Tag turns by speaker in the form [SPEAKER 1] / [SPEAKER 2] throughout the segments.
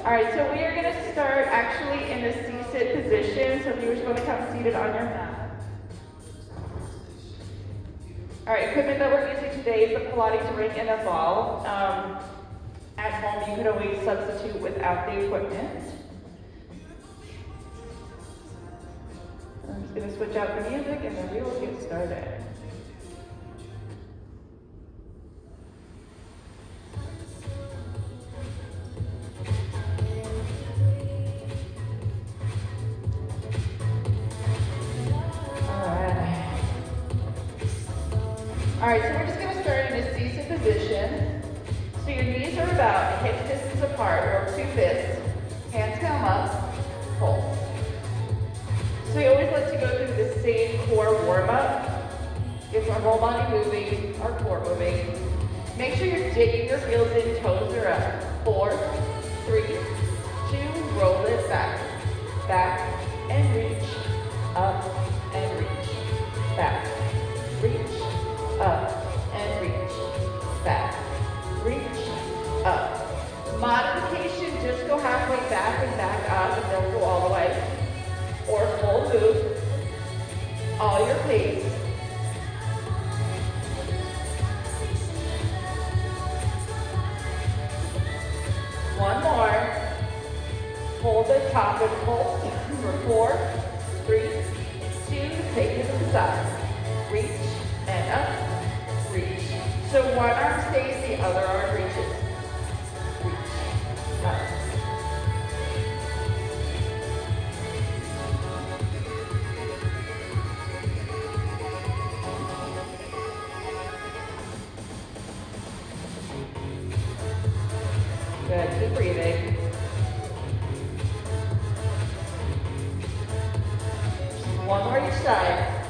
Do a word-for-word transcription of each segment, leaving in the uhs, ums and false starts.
[SPEAKER 1] All right, so we are going to start actually in a C-sit position. So if you just want to come seated on your mat. All right, equipment that we're using today is the Pilates ring and a ball. Um, at home, you could always substitute without the equipment. I'm just going to switch out the music and then we will get started. All right, so we're just going to start in a C-sit position. So your knees are about hips distance apart, or two fists. Hands come up, pulse. So we always like to go through the same core warm-up. Gets our whole body moving, our core moving. Make sure you're digging your heels in, toes are up. Four, three, two, roll it back. Back and reach, up and reach, back, reach, up and reach, back, reach, up. Modification, just go halfway back and back up and don't go all the way. Or full move, all your pace. One more. Hold the top and pull for four, three, two, take it to the side. Reach and up, reach. So one arm stays, the other arm reaches. Reach, up. Good, keep breathing. One more each side.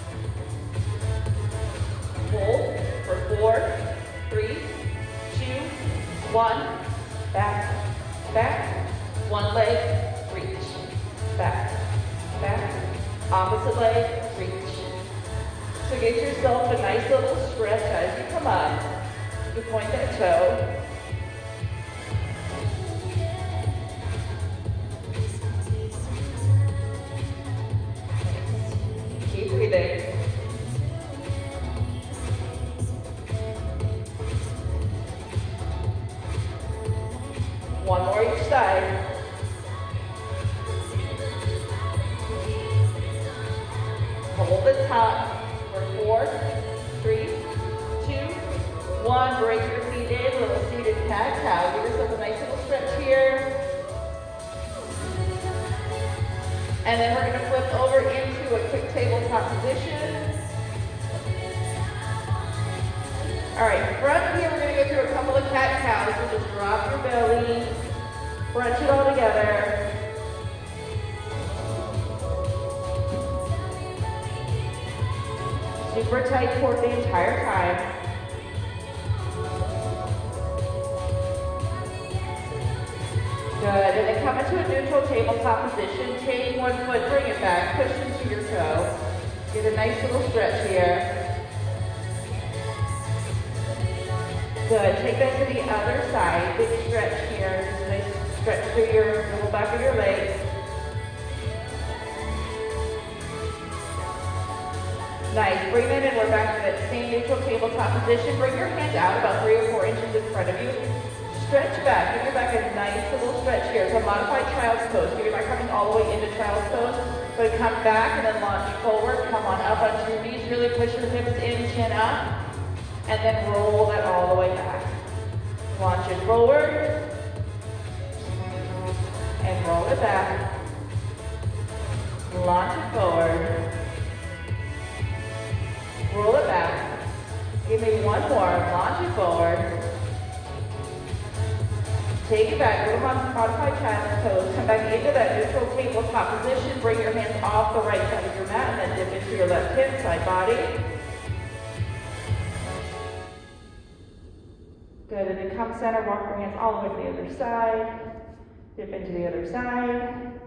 [SPEAKER 1] Hold for four, three, two, one. Back, back. One leg, reach. Back, back. Opposite leg, reach. So get yourself a nice little stretch as you come up. You can point that toe. Keep breathing. One more each side. Hold the top for four, three, two, one. Break your feet in, little seated cat-cow. Give yourself a nice little stretch here. And then we're going to flip over into a quick tabletop position. All right, from here we're going to go through a couple of cat-cows. So just drop your belly, crunch it all together. Super tight core the entire time. Good, and then come into a neutral tabletop position. Take one foot, bring it back, push into your toe. Get a nice little stretch here. Good, take that to the other side. Big stretch here. Just a nice stretch through your little back of your legs. Nice, bring that in. We're back to that same neutral tabletop position. Bring your hands out about three or four inches in front of you. Stretch back, give your back a nice little stretch here. So modified child's pose. Give your back coming all the way into child's pose. But come back and then launch forward. Come on up onto your knees. Really push your hips in, chin up. And then roll that all the way back. Launch it forward. And roll it back. Launch it forward. Roll it back. Give me one more. Launch it forward. Take it back, go to modified child's pose. Come back into that neutral tabletop position. Bring your hands off the right side of your mat and then dip into your left hip, side body. Good, and then come center, walk your hands all the way to the other side. Dip into the other side.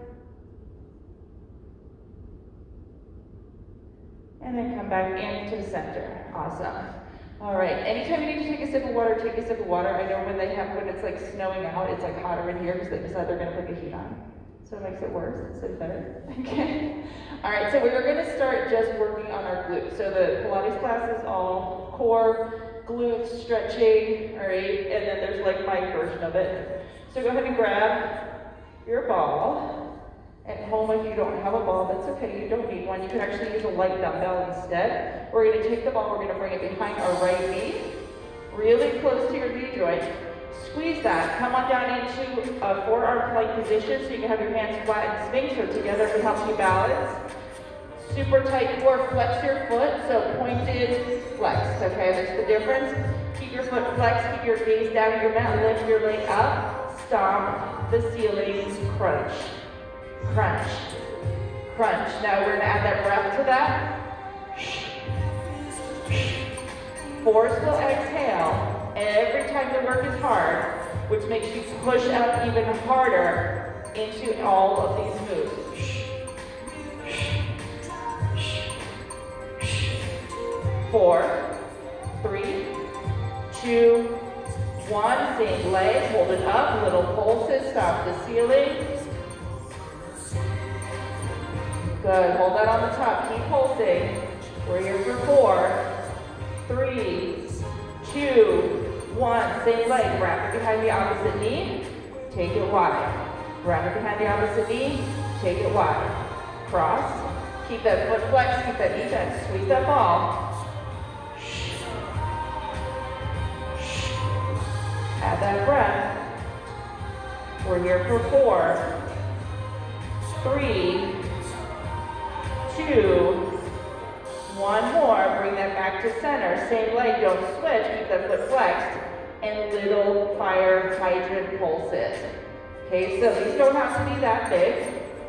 [SPEAKER 1] And then come back into the center. Awesome. All right, anytime you need to take a sip of water, take a sip of water. I know when they have, when it's like snowing out, it's like hotter in here because they decide they're gonna put the heat on. So it makes it worse instead of better. Okay. All right, so we are gonna start just working on our glutes. So the Pilates class is all core, glutes, stretching, all right? And then there's like my version of it. So go ahead and grab your ball. At home, if you don't have a ball, that's okay. You don't need one. You can actually use a light dumbbell instead. We're going to take the ball. We're going to bring it behind our right knee, really close to your knee joint. Squeeze that. Come on down into a forearm plank position so you can have your hands flat and swing. So together it helps you balance. Super tight core. Flex your foot. So pointed, flex. Okay, there's the difference. Keep your foot flexed. Keep your gaze down to your mat. Lift your leg up. Stomp the ceiling. Crunch. Crunch, crunch. Now we're gonna add that breath to that. Forceful exhale every time the work is hard, which makes you push up even harder into all of these moves. Four, three, two, one. Same leg, hold it up, little pulses, stop the ceiling. Good, hold that on the top, keep pulsing. We're here for four, three, two, one. Same leg, wrap it behind the opposite knee, take it wide. Wrap it behind the opposite knee, take it wide. Cross, keep that foot flexed, keep that knee bent, squeeze that ball. Add that breath. We're here for four, three, two, one more. Bring that back to center. Same leg, don't switch. Keep that foot flexed. And little fire hydrant pulses. Okay, so these don't have to be that big.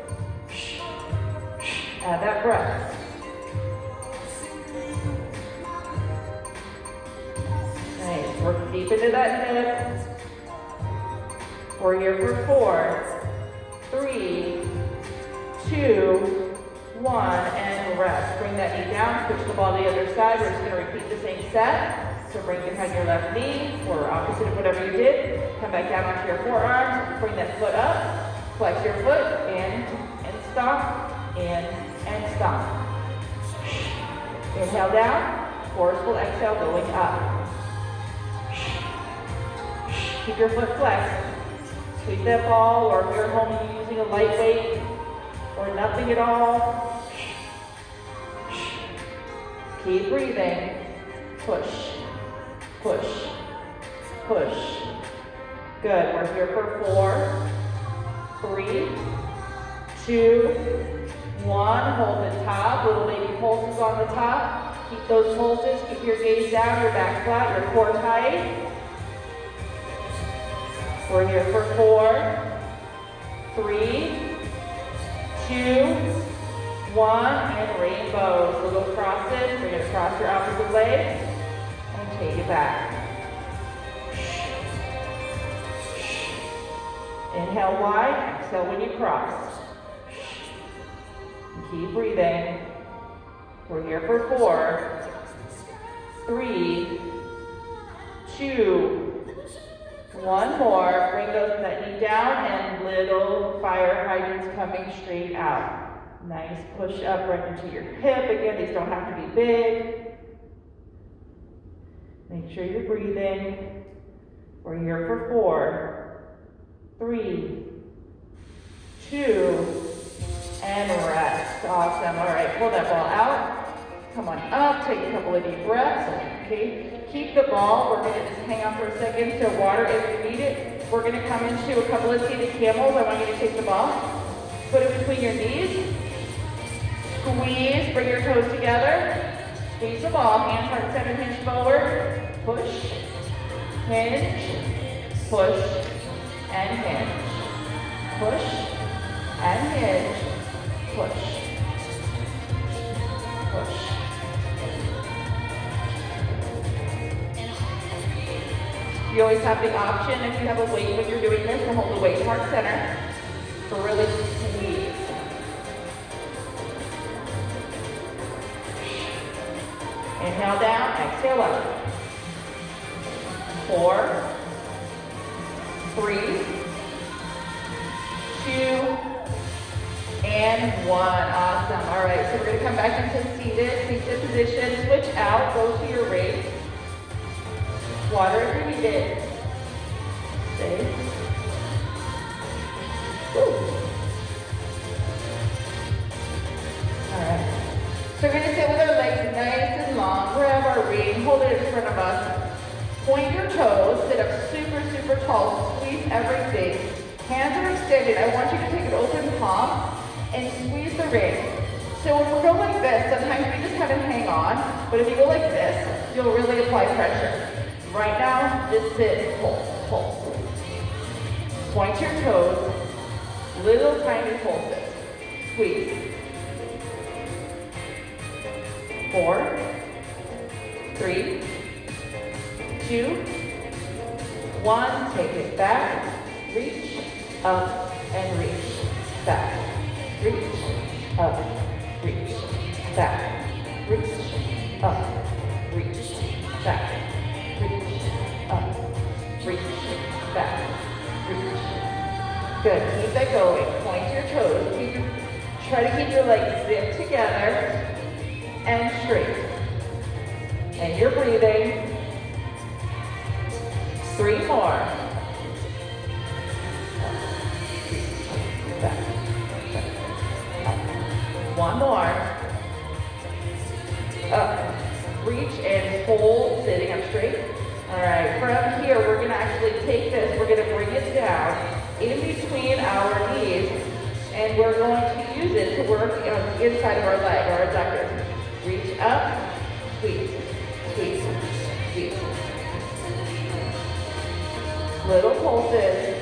[SPEAKER 1] Add that breath. Nice. Work deep into that hip. We're here for four, three, two, one, and rest. Bring that knee down, switch the ball to the other side. We're just going to repeat the same set. So bring behind your left knee, or opposite of whatever you did. Come back down onto your forearms. Bring that foot up. Flex your foot, in, and stop, in, and stop. Inhale down, forceful exhale going up. Keep your foot flexed. Squeeze that ball, or if you're at home and you're using a lightweight, or nothing at all. Keep breathing. Push, push, push. Good, we're here for four, three, two, one. Hold the top, little baby pulses on the top. Keep those pulses, keep your gaze down, your back flat, your core tight. We're here for four, three, two, one, and rainbows. Little crosses. We're going to cross your opposite leg and take it back. Inhale wide, exhale when you cross. Keep breathing. We're here for four, three, two, one more. Bring those, that knee down, and little fire hydrants coming straight out. Nice push up right into your hip. Again, these don't have to be big. Make sure you're breathing. We're here for four, three, two, and rest. Awesome. All right, pull that ball out. Come on up, take a couple of deep breaths. Okay, keep the ball. We're gonna just hang on for a second to water if you need it. We're gonna come into a couple of seated camels. I want you to take the ball, put it between your knees. Squeeze, bring your toes together. Squeeze the ball, hands heart center, hinge forward. Push, hinge, push, and hinge. Push, and hinge, push, push. You always have the option, if you have a weight when you're doing this, to hold the weight heart center to really squeeze. Inhale down, exhale up. four, three, two, and one. Awesome. All right, so we're going to come back into seated, seated position. Switch out, go to your ring. Water if you need it. Stay. Woo. All right. So we're going to sit with our legs nice and long. Grab our ring, hold it in front of us. Point your toes, sit up super, super tall. Squeeze everything. Hands are extended. I want you to take an open palm and squeeze the ring. So if we go like this, sometimes we just kind of hang on. But if you go like this, you'll really apply pressure. Right now, just sit, pulse, pulse. Point your toes, little tiny pulses. Squeeze. Four, three, two, one. Take it back, reach, up, and reach. Back, reach, up, reach. Back, reach, up, reach. Back, reach, up, reach. Back, reach. Good, keep that going. Point your toes. Keep your, try to keep your legs zipped together and straight. And you're breathing. Three more. Back. One more. Up. Reach and hold, sitting up straight. All right, from here, we're gonna actually take this, we're gonna bring it down in between our knees, and we're going to use it to work on the inside of our leg, our adductors. Reach up, squeeze, squeeze, squeeze. Little pulses.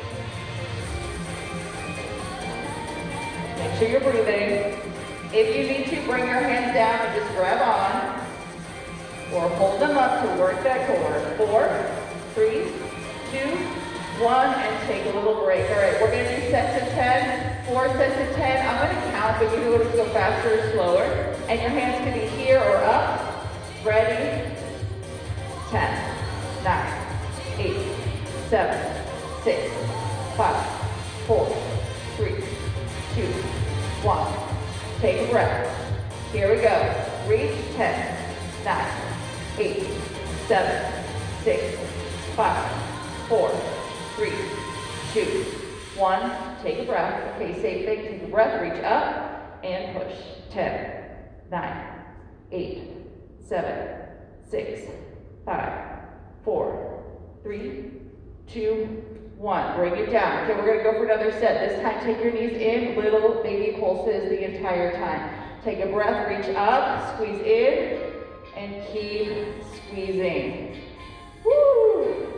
[SPEAKER 1] Make sure you're breathing. If you need to, bring your hands down and just grab on, or hold them up to work that core. Four, three, two, one, and take a little break. All right, we're gonna do sets of ten, four sets of ten. I'm gonna count, but you can go faster or slower. And your hands can be here or up. Ready? ten, nine, eight, seven, six, five, four, three, two, one. Take a breath. Here we go. Reach. ten, nine, eight, seven, six, five, four, three, two, one. Take a breath. Okay, same thing. Take a breath. Reach up and push. ten, nine, eight, seven, six, five, four, three, two, one. Bring it down. Okay, we're going to go for another set. This time, take your knees in, little baby pulses the entire time. Take a breath, reach up, squeeze in, and keep squeezing. Woo!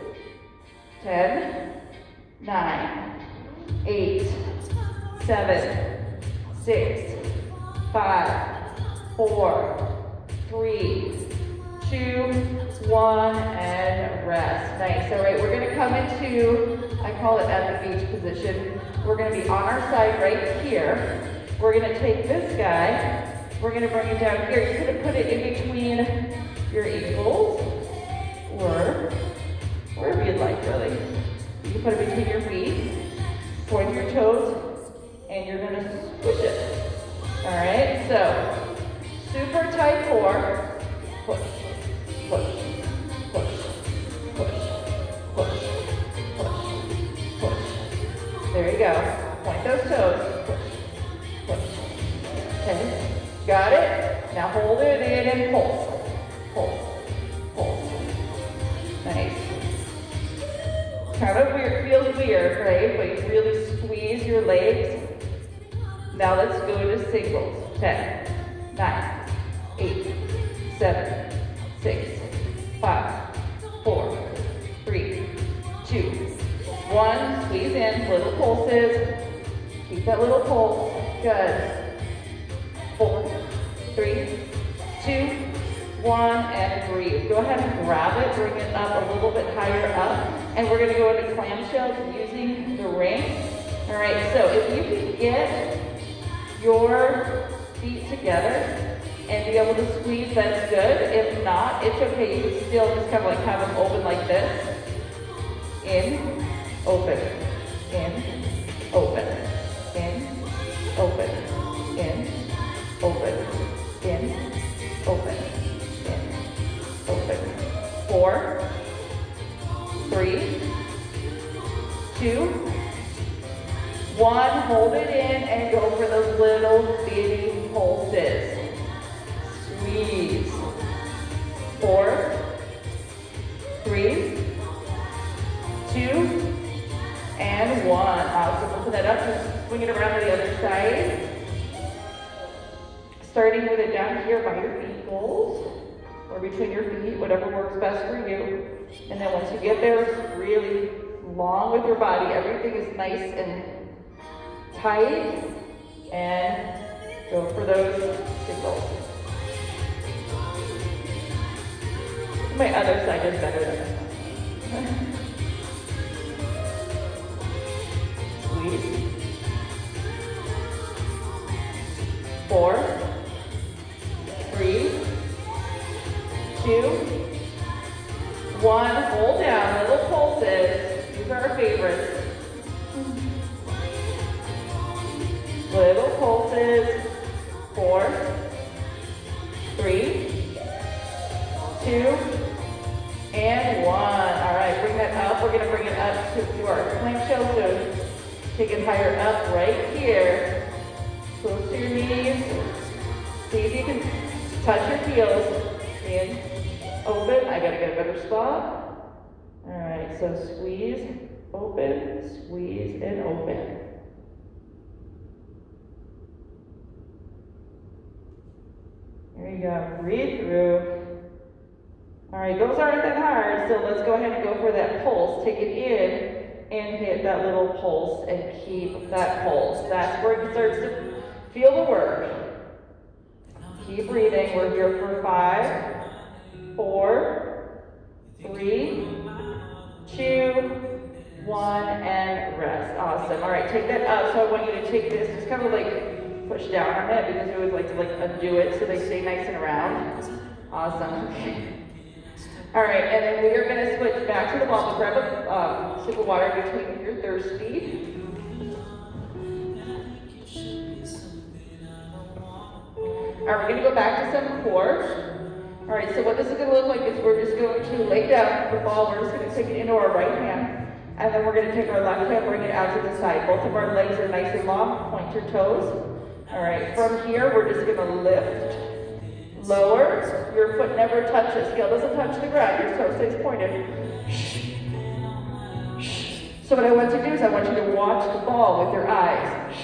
[SPEAKER 1] ten, nine, eight, seven, six, five, four, three, two, one, and rest. Nice. All right, we're going to come into, I call it at the beach position. We're going to be on our side right here. We're going to take this guy. We're going to bring it down here. You're going to put it in between your ankles, or wherever you'd like, really. You can put it between your feet, point your toes, and you're going to squish it. All right, so super tight core. Push, push, push, push, push, push, push. There you go. Point those toes. Push, push. Okay, got it? Now hold it in and pulse. Pulse, pulse. Nice. Kind of weird, feels weird, right? But you really squeeze your legs. Now let's go to singles. ten, nine, eight, seven, six, five, four, three, two, one. Squeeze in, little pulses. Keep that little pulse. Good. Four, three, two, one, and breathe. Go ahead and grab it, bring it up a little bit higher up, and we're gonna go into clamshells using the ring. All right, so if you can get your feet together and be able to squeeze, that's good. If not, it's okay. You can still just kind of like have them open like this. In, open, in, open, in, open, in, open, in, open, in, open. Four, three, two, one. Hold it in and go for those little bitty pulses. Squeeze. Four, three, two, and one. Awesome. Open that up. Just swing it around to the other side. Starting with it down here by your feet goals, or between your feet, whatever works best for you. And then once you get there, it's really long with your body. Everything is nice and tight. And go for those giggles. My other side is better than this one. Squeeze. Four, three, two, one. Hold down, little pulses. These are our favorites. Little pulses. Four, three, two, and one. All right, bring that up. We're gonna bring it up to, to our plank shell. So take it higher up right here. Close to your knees. See if you can touch your heels. In, open. I gotta get a better spot. All right, so squeeze, open, squeeze, and open. There you go. Breathe through. All right, those aren't that hard, so let's go ahead and go for that pulse. Take it in and hit that little pulse and keep that pulse. That's where it starts to feel the work. Keep breathing. We're here for five, four, three, two, one, and rest. Awesome. All right, take that up. So I want you to take this, just kind of like push down on it because we always like to like undo it so they stay nice and round. Awesome. All right, and then we are going to switch back to the ball. So grab a um, sip of water between your thirsty. All right, we're going to go back to some core. All right, so what this is going to look like is we're just going to lay down the ball. We're just going to take it into our right hand. And then we're going to take our left hand, bring it out to the side. Both of our legs are nice and long. Point your toes. All right, from here, we're just going to lift. Lower, your foot never touches. Heel doesn't touch the ground, your toe stays pointed. So what I want to do is I want you to watch the ball with your eyes.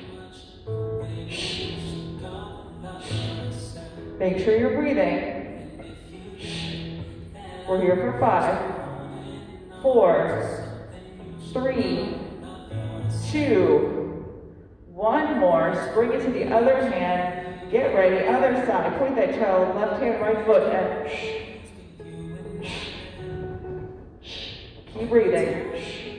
[SPEAKER 1] Make sure you're breathing. We're here for five, four, three, two, one more. Bring it to the other hand. Get ready, other side. Point that toe, left hand, right foot, and keep breathing.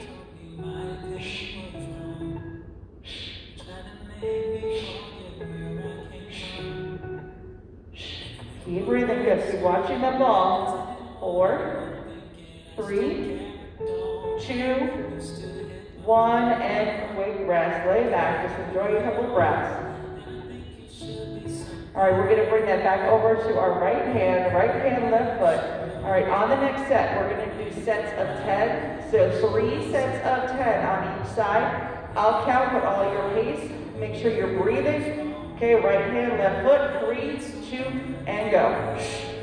[SPEAKER 1] Keep breathing, good. Keep watching the ball. Four, three, two, one, and quick rest. Lay back, just enjoy a couple of breaths. All right, we're going to bring that back over to our right hand, right hand, left foot. All right, on the next set, we're going to do sets of ten. So three sets of ten on each side. I'll count at all your pace. Make sure you're breathing. Okay, right hand, left foot. Three, two, and go.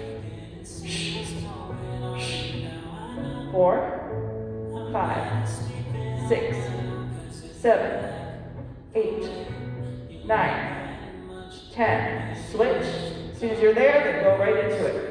[SPEAKER 1] Four, five, six, seven, eight, nine, ten. Switch. As soon as you're there, then go right into it.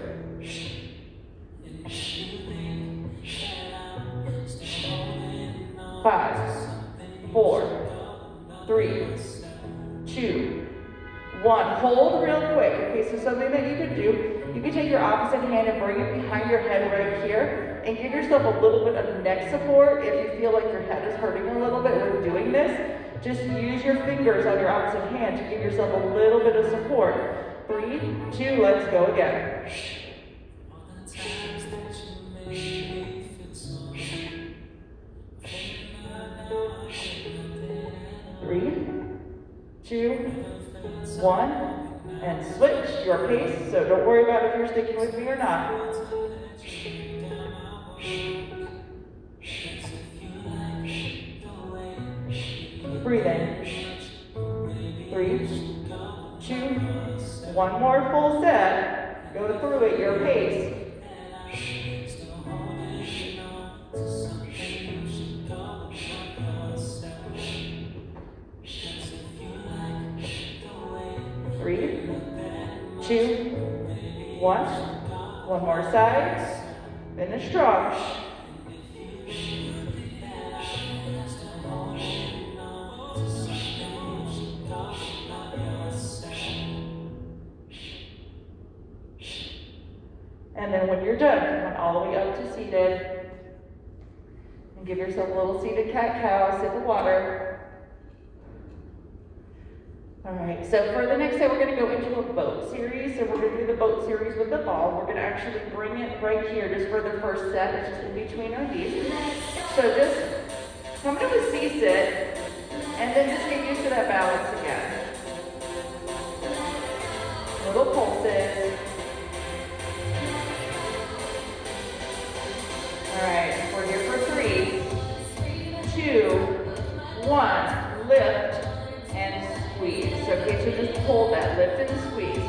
[SPEAKER 1] Five, four, three, two, one. Hold real quick. Okay, so something that you can do, you can take your opposite hand and bring it behind your head right here and give yourself a little bit of neck support if you feel like your head is hurting a little bit when doing this. Just use your fingers on your opposite hand to give yourself a little bit of support. Three, two, let's go again. Three, two, one, and switch your pace. So don't worry about if you're sticking with me or not. Breathe in. Three, two, one more full set. Go through at your pace. Three, two, one. One more side. Finish strong. And then when you're done, come on all the way up to seated. And give yourself a little seated cat-cow, sip of water. All right, so for the next set, we're gonna go into a boat series. So we're gonna do the boat series with the ball. We're gonna actually bring it right here just for the first set. It's just in between our knees. So just come to a C-sit, and then just get used to that balance again. Little pulses. All right, we're here for three, two, one, lift and squeeze. Okay, so just hold that, lift and squeeze.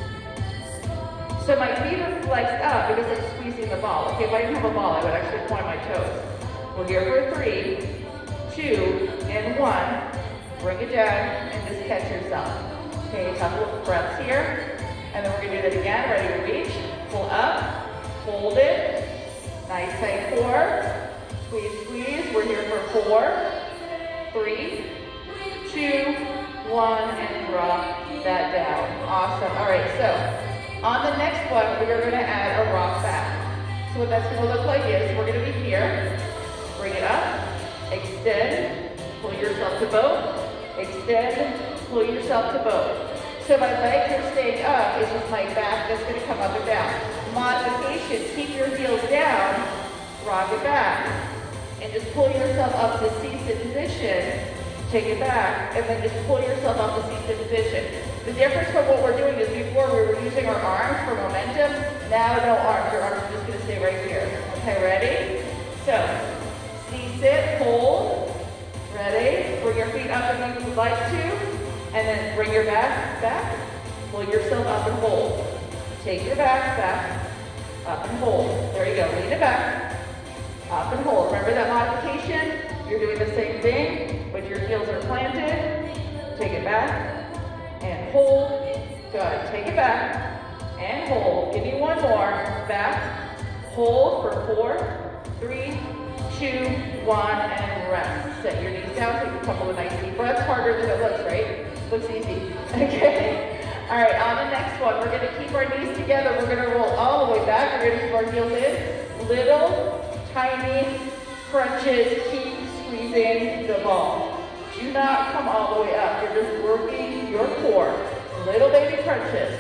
[SPEAKER 1] So my feet are flexed up because I'm squeezing the ball. Okay, if I didn't have a ball, I would actually point my toes. We're here for three, two, and one. Bring it down and just catch yourself. Okay, a couple of breaths here. And then we're gonna do that again. Ready to reach, pull up, hold it. Nice tight core. Squeeze, squeeze. We're here for four, three, two, one, and drop that down. Awesome. All right, so on the next one, we're going to add a rock back. So what that's going to look like is we're going to be here. Bring it up, extend, pull yourself to boat, extend, pull yourself to boat. So my legs are staying up, it's just my back that's going to come up and down. Modification, keep your heels down, rock it back, and just pull yourself up to C-sit position, take it back, and then just pull yourself up to C-sit position. The difference from what we're doing is before we were using our arms for momentum, now no arms, your arms are just going to stay right here. Okay, ready? So, C-sit, hold, ready? Bring your feet up if you would like to. And then bring your back back, pull yourself up and hold. Take your back back, up and hold. There you go, lean it back, up and hold. Remember that modification? You're doing the same thing, but your heels are planted. Take it back and hold. Good, take it back and hold. Give me one more. Back, hold for four, three, two, one, and rest. Set your knees down, take a couple of nice deep breaths. Harder than it looks, right? Looks easy. Okay. All right, on the next one, we're going to keep our knees together. We're going to roll all the way back. We're going to keep our heels in. Little, tiny crunches. Keep squeezing the ball. Do not come all the way up. You're just working your core. Little baby crunches.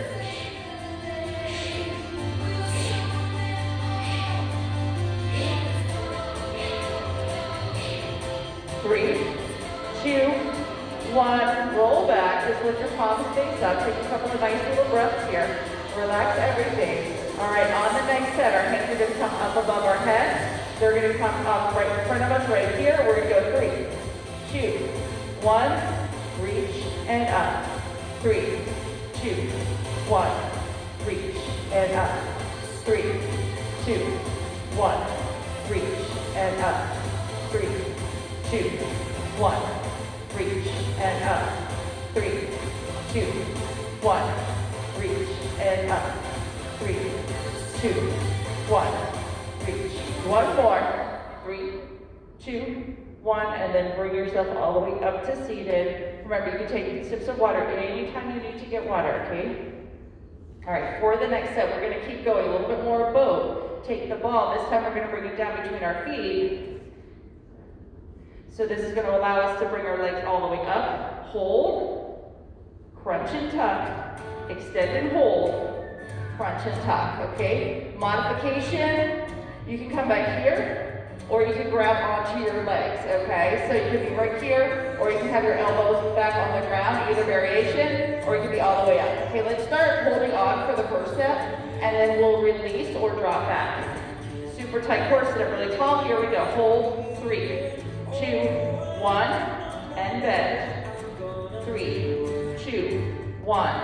[SPEAKER 1] Three, two, one, roll back. Just lift your palms face up. Take a couple of nice little breaths here. Relax everything. All right, on the next set, our hands are going to come up above our head. They're going to come up right in front of us right here. We're going to go three, two, one, reach and up. Three, two, one, reach and up. Three, two, one, reach and up. Three, two, one, reach and up. Three, two, one, reach and up. Three, two, one, reach. One more. Three, two, one, and then bring yourself all the way up to seated. Remember, you can take sips of water anytime you need to get water, okay? All right, for the next set, we're gonna keep going. A little bit more boat. Take the ball. This time we're gonna bring it down between our feet. So this is going to allow us to bring our legs all the way up. Hold, crunch and tuck, extend and hold, crunch and tuck, okay? Modification, you can come back here, or you can grab onto your legs, okay? So you can be right here, or you can have your elbows back on the ground, either variation, or you can be all the way up. Okay, let's start holding on for the first step, and then we'll release or drop back. Super tight core, sit up really tall. Here we go. Hold, three, two, one, and bend. Three, two, one,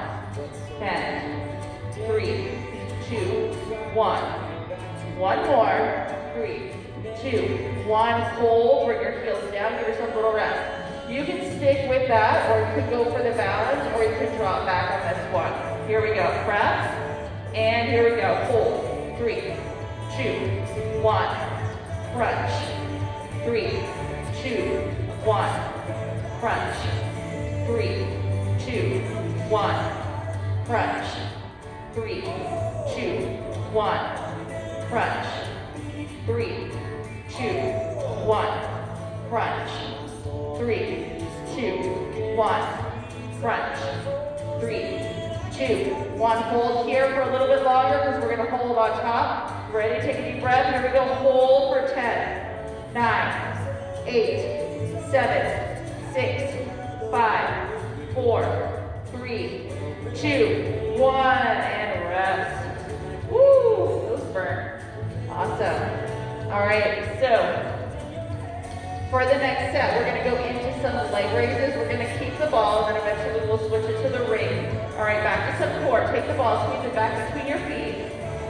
[SPEAKER 1] bend. Three, two, one. One more. Three, two, one. Hold, bring your heels down, give yourself a little rest. You can stick with that, or you could go for the balance, or you could drop back on this one. Here we go. Press, and here we go. Hold. Three, two, one. Crunch. Three, two, one. Crunch. Three, two, one. Crunch. Three, two, one. Crunch. Three, two, one. Crunch. Three, two, one. Crunch. Three, two, one. Hold here for a little bit longer because we're going to hold on top. Ready? Take a deep breath. Here we go. Hold for ten, nine, eight, seven, six, five, four, three, two, one, and rest. Woo! Those burn. Awesome. All right. So for the next set, we're going to go into some leg raises. We're going to keep the ball, and then eventually we'll switch it to the ring. All right, back to some core. Take the ball, squeeze it back between your feet.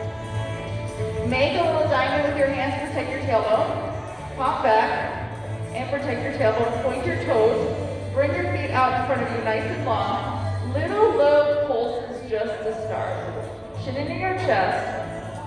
[SPEAKER 1] Make a little diamond with your hands to protect your tailbone. Pop back and protect your tailbone. Point your toes. Bring your feet out in front of you nice and long. Little low pulses just to start. Chin into your chest.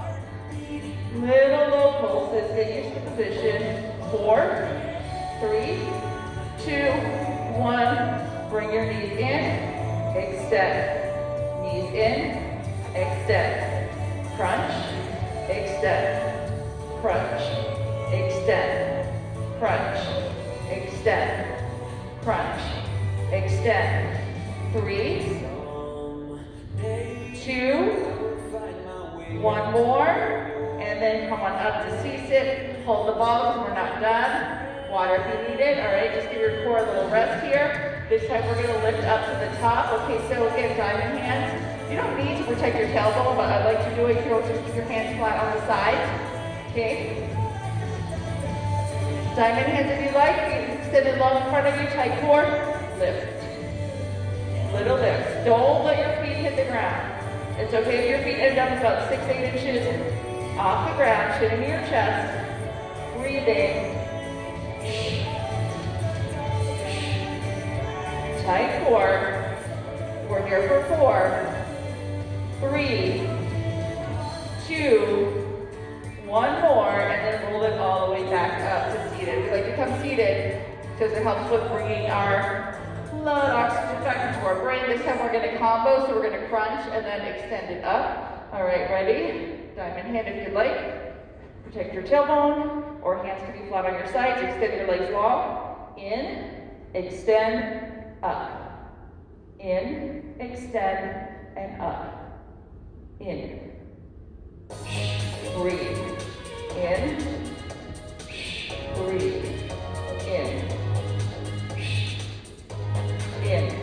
[SPEAKER 1] Little low pulses. Get used to the position. Four, three, two, one. Bring your knees in. Extend. Knees in. Extend. Crunch. Extend. Crunch. Extend. Crunch. Extend. Crunch. Extend. Three, two, one more, and then come on up to C-sit. Hold the ball because we're not done. Water if you need it. All right, just give your core a little rest here. This time we're going to lift up to the top. Okay, so again, diamond hands. You don't need to protect your tailbone, but I'd like to do it here. Just keep your hands flat on the sides. Okay. Diamond hands if you like. Feet extended long in front of you. Tight core. Lift. Little lifts. Don't let your feet hit the ground. It's okay if your feet end up about six, eight inches off the ground. Chin into your chest. Breathing. Tight core. We're here for four, three, two, one more, and then roll it all the way back up to seated. We like to come seated because it helps with bringing our blood oxygen back into our brain. This time we're going to combo, so we're going to crunch and then extend it up. All right, ready? Diamond hand if you'd like. Protect your tailbone, or hands can be flat on your sides. Extend your legs long. In, extend, up. In, extend, and up. In. Breathe. In. Breathe. In. In.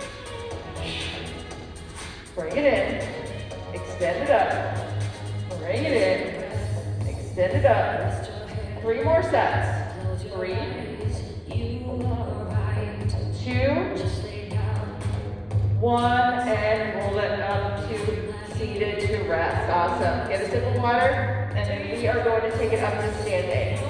[SPEAKER 1] Bring it in. Extend it up. Bring it in. Extend it up. Three more sets. Three. Two. One, and roll it up to seated to rest. Awesome. Get a sip of water, and then we are going to take it up to standing.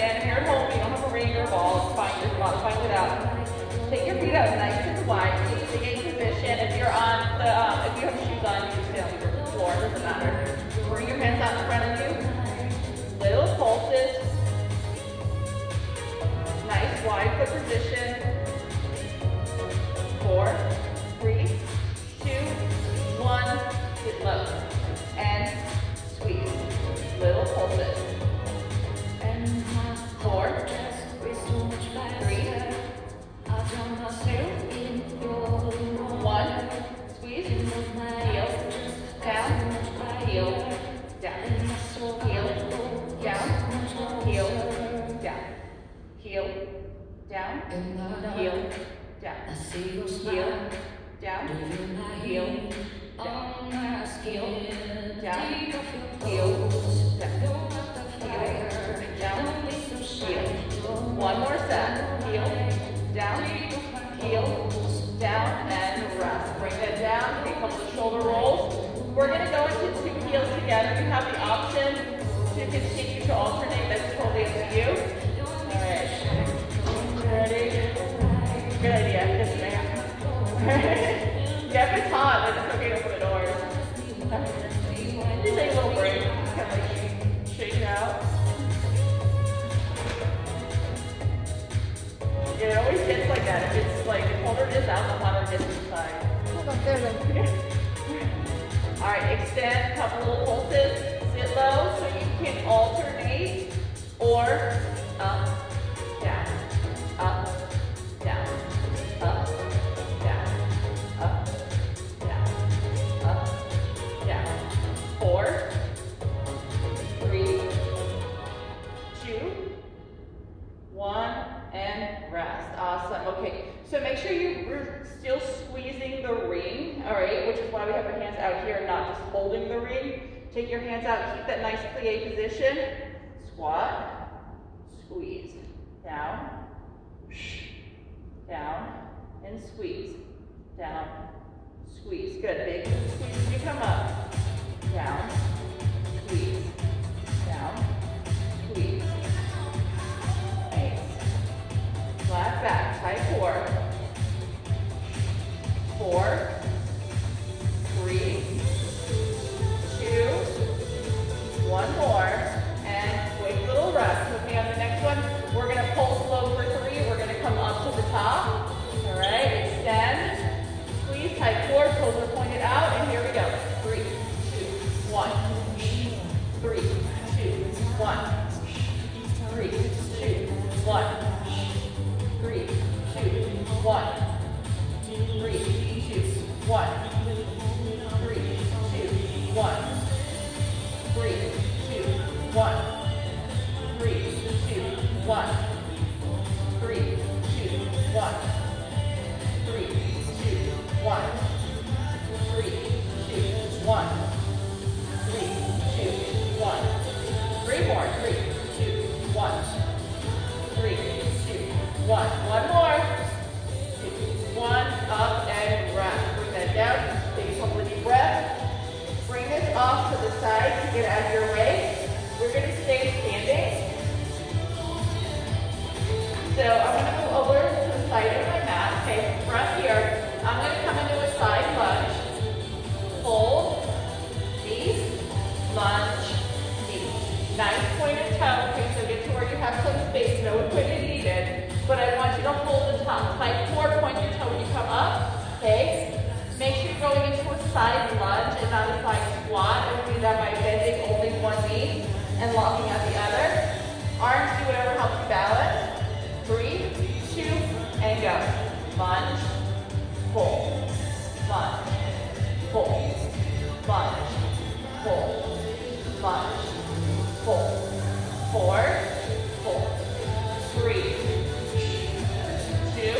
[SPEAKER 1] Take your feet up nice and wide. plie position. If you're on the, um, if you have shoes on, you can stay on the floor, it doesn't matter. Bring your hands out in front of you. Little pulses. Nice wide foot position. Four, three, two, one. Sit low. And squeeze. Little pulses. And four, three, two, one. Squeeze. Heel. Down. Heel. Down. Heel. Down. Heel. Down. Heel. Down. Heel. Down. Heel. Down. Heel. Down. Heel. Down. Heel. Down. Heel. Down. Heel. One more set. Heel. Down. Heel. Down. And rest. Bring that down. Take a couple of shoulder rolls. We're going to go into two heels together. You have the option to continue to alternate. That's totally up to you. All right. Ready? Good idea. Yes, ma'am. Yeah, if it's hot, then it's okay to open the doors. Just take a little break. Kind of like shake it out. Yeah, it always gets like that. If it's like, the colder it is out, the hotter it gets inside.
[SPEAKER 2] Hold on, there, there.
[SPEAKER 1] All right, extend, a couple little pulses. Sit low so you can alternate or up, down, up, down, up, down, up, down, up, down. Four, three, two, one, and rest. Awesome. Okay, so make sure you're still squeezing the ring, all right, which is why we have our hands out here and not just holding the ring. Take your hands out, keep that nice plie position. Squat, squeeze, down, down, and squeeze, down, squeeze. Good, big squeeze as you come up. Down, squeeze, down, squeeze. Nice. Flat back, tight core. Four, three, two, one more, and quick little rest. With me on the next one, we're going to pulse low for three. We're going to come up to the top. All right, extend, squeeze, tight core, toes are pointed out, and here we go. Three, two, one. Three, two, one. Three, two, one. Three, two, one. Three, two, one. Three, two, one. Three, two, one. Three, two, one. Three, two, one. Three, two, one. Three, two, one. Three, two, one. Three more. Three, two, one. Three, two, one. One more. One, up, and rest. Bring that down. Take a couple of deep breaths. Bring this off to the side to get out of your way. We're going to stay standing. So I'm going to go over to the side of my mat. Okay, from here, I'm going to come into a side lunge. Hold, knee, lunge, knee. Nice pointed toe. Okay, so get to where you have some space. No equipment needed. But I want you to hold the top tight core, point your toe when you come up, okay? Make sure you're going into a side lunge and not a side squat. And we'll do that by bending only one knee and locking out the other. Arms, do whatever helps you balance. Three, two, and go. Lunge, pull, lunge, pull, lunge, pull, lunge, pull. Four, pull. Three, two,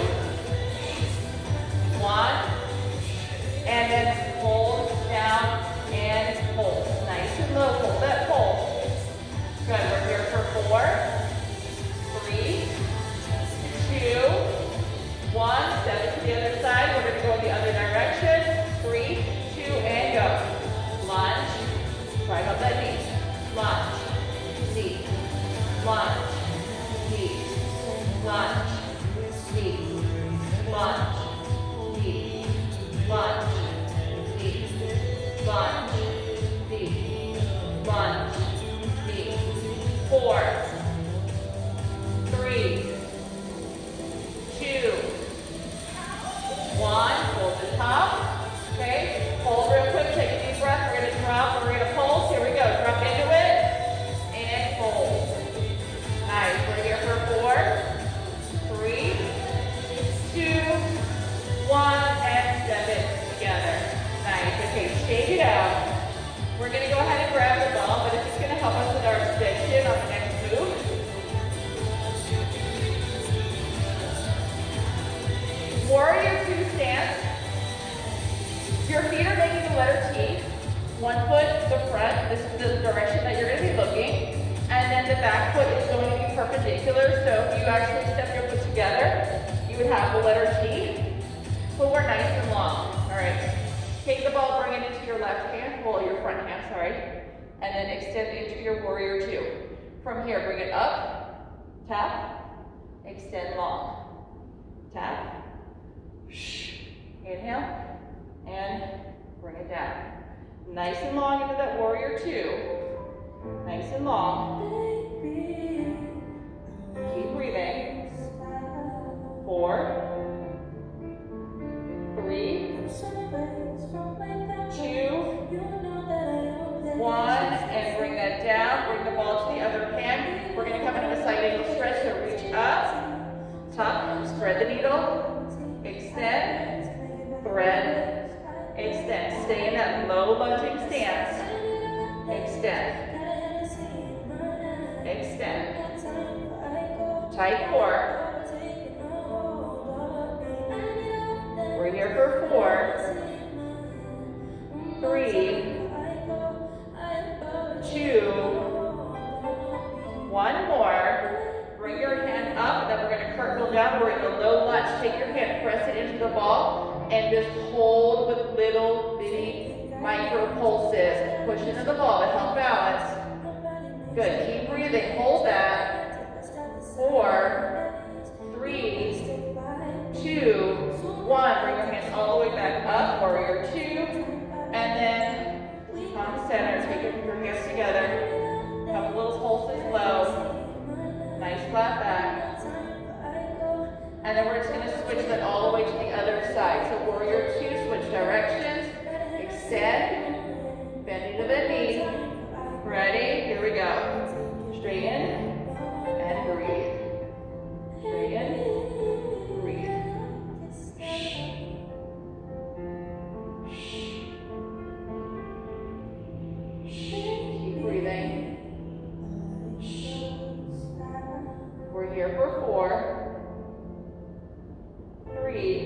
[SPEAKER 1] one, and then hold down and hold. Nice and low, hold that pulse. Good, we're here for four, three, two, one. Step it to the other side. We're going to go in the other direction. Three, two, and go. Lunge, drive up that knee. Lunge, knee, lunge, knee, lunge, knee, lunge, knee, perpendicular. So if you actually step your foot together, you would have the letter T. But we're nice and long. All right. Take the ball, bring it into your left hand, well, your front hand, sorry, and then extend into your warrior two. From here, bring it up, tap, extend long, tap, shh, inhale, and bring it down. Nice and long into that warrior two, nice and long. Keep breathing. Four, three, two, one, and bring that down. Bring the ball to the other hand. We're going to come into a side angle stretch, so reach up, tuck, thread the needle, extend, thread, extend. Stay in that low lunging stance. Extend, extend. Tight core. We're here for four, three, two, one more. Bring your hand up, and then we're going to cartwheel down. We're in the low lunge. Take your hand, press it into the ball, and just hold with little bitty micro pulses. Push into the ball to help balance. Good. Keep breathing. Hold that. Four, three, two, one. Bring your hands all the way back up. Warrior two, and then come center. Take your hands together. Couple little pulses low. Nice flat back. And then we're just going to switch that all the way to the other side. So warrior two, switch directions. Extend. Bend into the knee. Ready? Here we go. Straighten and breathe. Straighten, breathe. Keep breathing. We're here for four, three,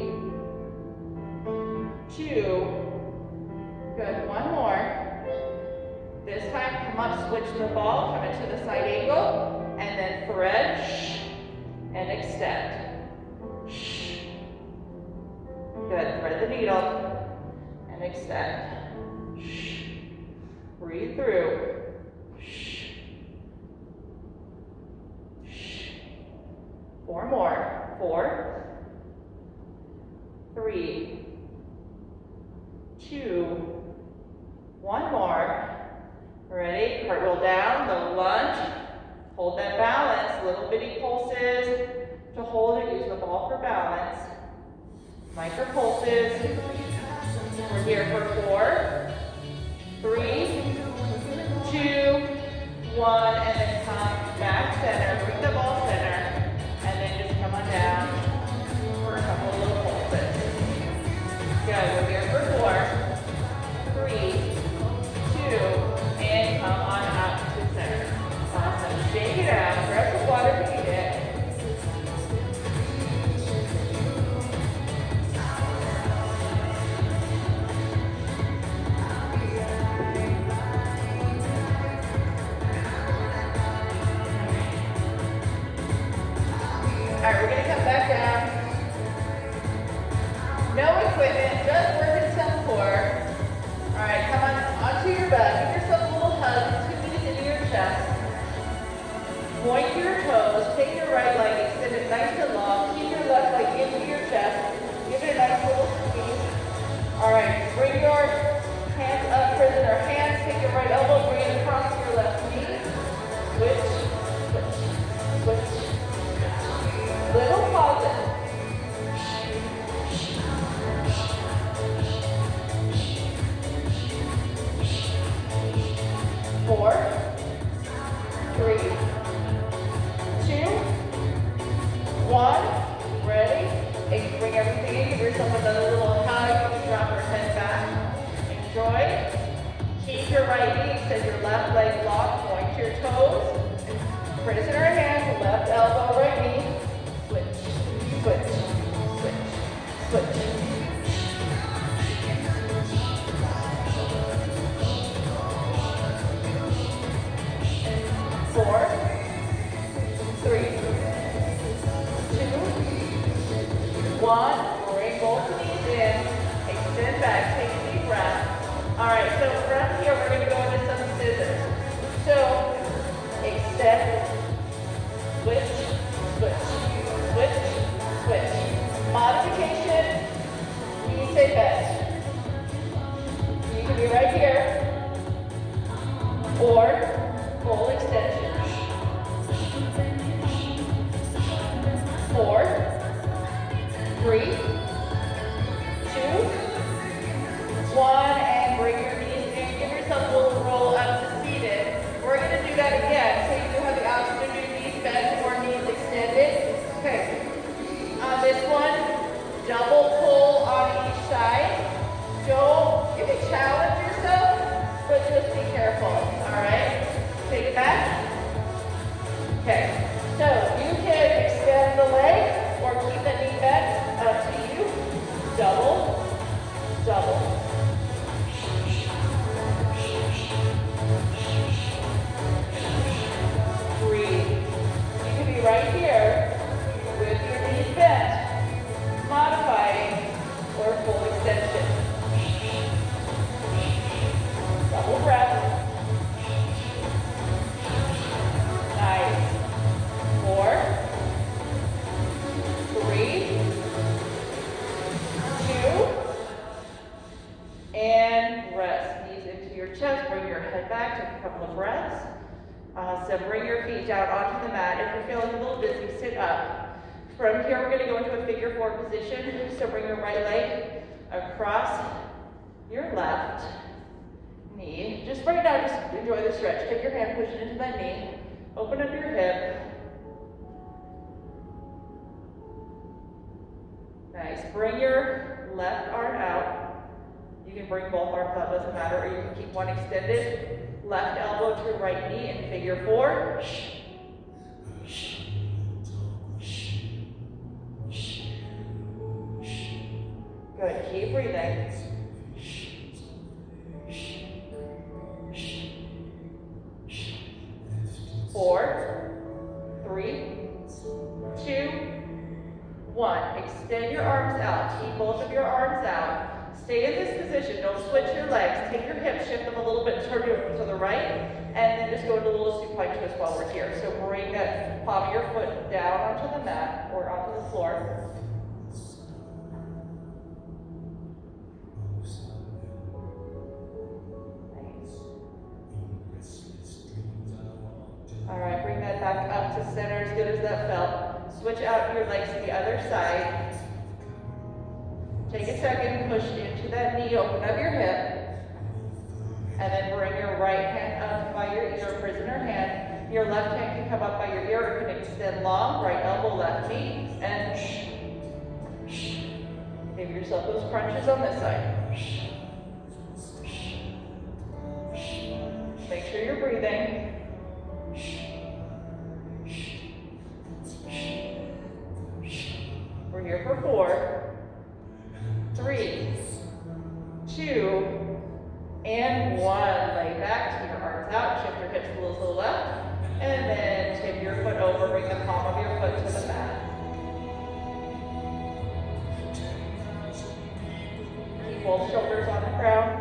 [SPEAKER 1] two, good, one more. This time, come up, switch the ball, come into the side angle, and then thread, and extend. Good, thread the needle, and extend. Breathe through. Four more. Four, three, two, one more. Ready? Cartwheel down, the lunge. Hold that balance. Little bitty pulses to hold it. Use the ball for balance. Micro pulses. We're here for four, three, two, one, and then come back center. Bring the ball center, and then just come on down for a couple of little pulses. Good. We're here for four, three, two, and come on up to center. Awesome. Shake it out. Grab the water if you need it. All right, we're going to come back down. No equipment, just working some core. All right, come on onto your back. Give yourself a little hug, two knees into your chest. Point your toes, take your right leg, extend it nice and long. Keep your left leg into your chest. Give it a nice little squeeze. All right, bring your hands up, prisoner hands. Take your right elbow, bring it across your left knee. Switch, switch, switch. Little pauses. Four, three, two, one. Ready? And you bring everything in. Give yourself another little hug. Drop your head back. Enjoy. Keep your right knee. Extend your left leg locked. Point your toes. Prisoner hands. Left elbow, right knee. Switch. one, bring both knees in, extend back, take a deep breath. All right, so from here, we're gonna go into some scissors. So, extend, switch, switch, switch, switch. Modification, knees stay bent. You can be right here, or full extension. Four, three, two, one, and bring your knees in. Give yourself a little roll up to seated. We're going to do that again, so you do have the option to do knees bent or knees extended. Okay. On this one, double pull on each side. Don't, you can challenge yourself, but just be careful, all right? Take it back. Okay. So you can extend the leg or keep the knee bent, up to you. Double, double. Breathe. You can be right here with your knees bent, modifying or full extension. Double breath. Nice. Four, three, two, and rest. Knees into your chest. Bring your head back. Take a couple of breaths. Awesome. Bring your feet down onto the mat. If you're feeling a little dizzy, sit up. From here, we're going to go into a figure four position. So bring your right leg across your left knee. Just right now, just enjoy the stretch. Take your hand, push it into that knee. Open up your hip. Nice. Bring your left arm out. You can bring both arms out, doesn't matter, or you can keep one extended. Left elbow to right knee in figure four. Good. Keep breathing. Four, three, two, one. Extend your arms out. Keep both of your arms out. Stay in this position. Don't switch your legs. Take your hips, shift them a little bit, turn to the right, and then just go into a little supine twist while we're here. So bring that palm of your foot down onto the mat or onto the floor. All right, bring that back up to center as good as that felt. Switch out your legs to the other side. Take a second, push into that knee, open up your hip. And then bring your right hand up by your ear, prisoner hand. Your left hand can come up by your ear, or you can extend long, right elbow, left knee, and give yourself those crunches on this side. Make sure you're breathing. We're here for four, three, two, and one. Lay back, take your arms out, shift your hips a little to the left, and then tip your foot over, bring the palm of your foot to the mat. Keep both shoulders on the ground.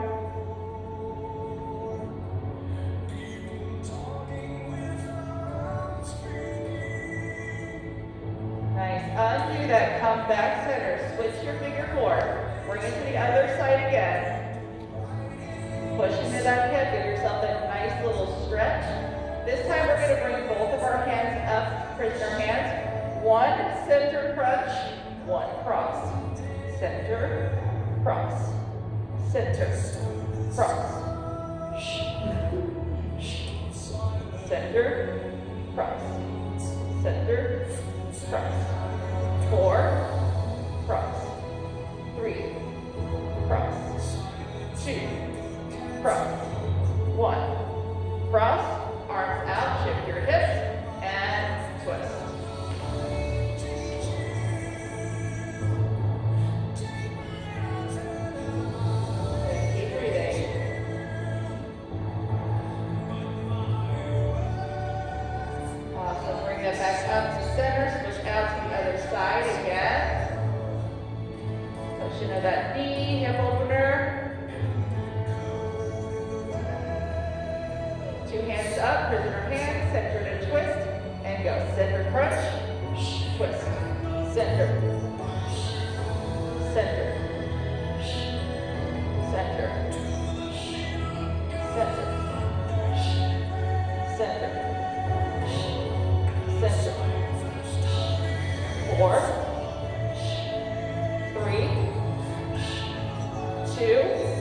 [SPEAKER 1] Nice. Undo that. Come back center. Switch your figure four. Bring it to the other side again. Push into that hip. Give yourself a nice little stretch. This time we're going to bring both of our hands up, prisoner hands. One center crunch, one cross. Center, cross. Center, cross. Center, cross. Center, cross. Four, cross. Three, cross. Two, cross. One, cross. Arms out, shift your hips, and twist. And keep breathing. Awesome. Bring that back up to center. Switch out to the other side again. visitor hand, center to twist, and go. Center crunch, twist, center, center, center, center, center, center. Four, three, two,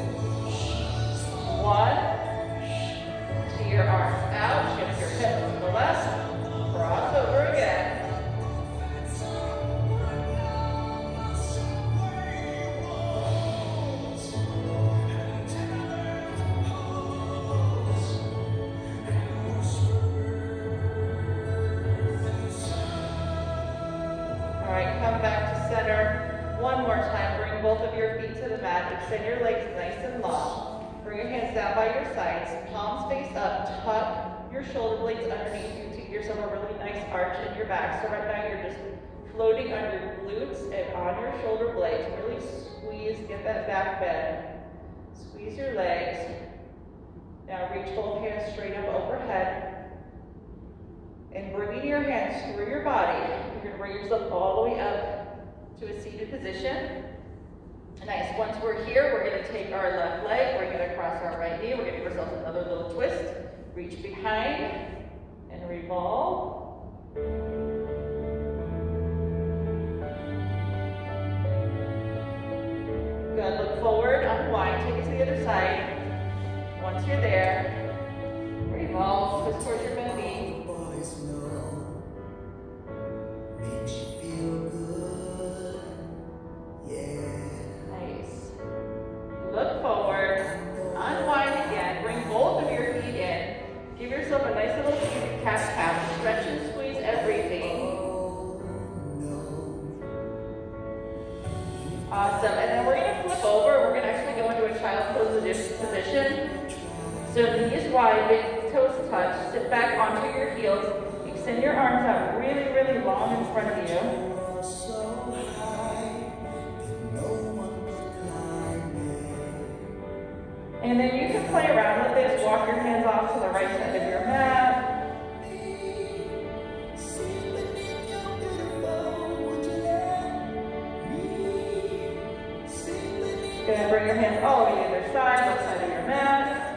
[SPEAKER 1] one. To your arms out, shift your hips to the left, cross over again. All right, come back to center. One more time, bring both of your feet to the mat, extend your legs nice and long. Bring your hands down by your sides, palms face up, tuck your shoulder blades underneath you to give yourself a really nice arch in your back. So right now you're just floating on your glutes and on your shoulder blades. Really squeeze, get that back bend. Squeeze your legs. Now reach both hands straight up overhead. And bringing your hands through your body, you're going to bring yourself all the way up to a seated position. Nice. Once we're here, we're going to take our left leg, bring it across our right knee. We're going to give ourselves another little twist. Reach behind and revolve. Good. Look forward, unwind, take it to the other side. Once you're there, revolve, twist towards your middle knee. Look forward, unwind again, bring both of your feet in. Give yourself a nice little pubic calf tap. Stretch and squeeze everything. Awesome, and then we're gonna flip over. We're gonna actually go into a child pose position. So knees wide, big toes touch. Sit back onto your heels. Extend your arms out really, really long in front of you. And then you can play around with this. Walk your hands off to the right side of your mat. Gonna bring your hands all the way to the other side, left side of your mat.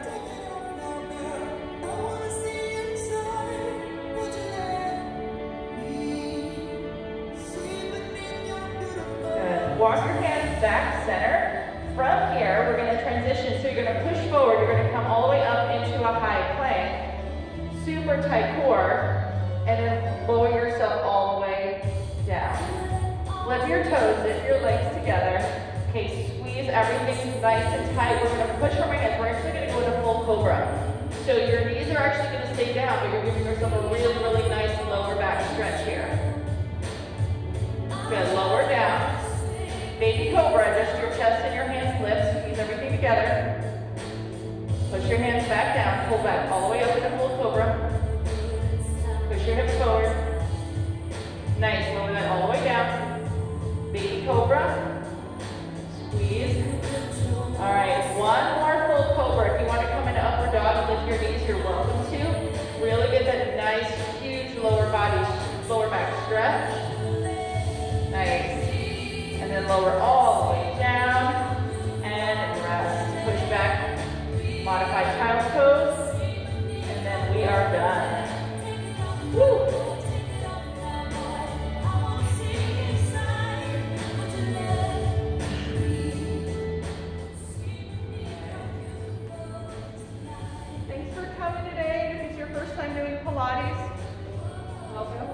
[SPEAKER 1] Good. Walk your hands back center. From here, we're going to transition, so you're going to push forward, you're going to come all the way up into a high plank, super tight core, and then lower yourself all the way down. Flip your toes, lift your legs together. Okay, squeeze everything nice and tight. We're going to push from our hands. We're actually going to go into full cobra. So your knees are actually going to stay down, but you're giving yourself a really, really nice lower back stretch here. Good, lower down. Baby cobra, adjust your chest and your hands lift, squeeze everything together. Push your hands back down, pull back all the way up into full cobra. Push your hips forward. Nice, lower that all the way down. Baby cobra, squeeze. All right, one more full cobra. If you want to come into upward dog, lift your knees, you're welcome to. Really get that nice, huge lower body, lower back stretch. Nice. And then lower all the way down and rest. Push back, modified child's pose, and then we are done. Woo! Thanks for coming today. If it's your first time doing Pilates, welcome.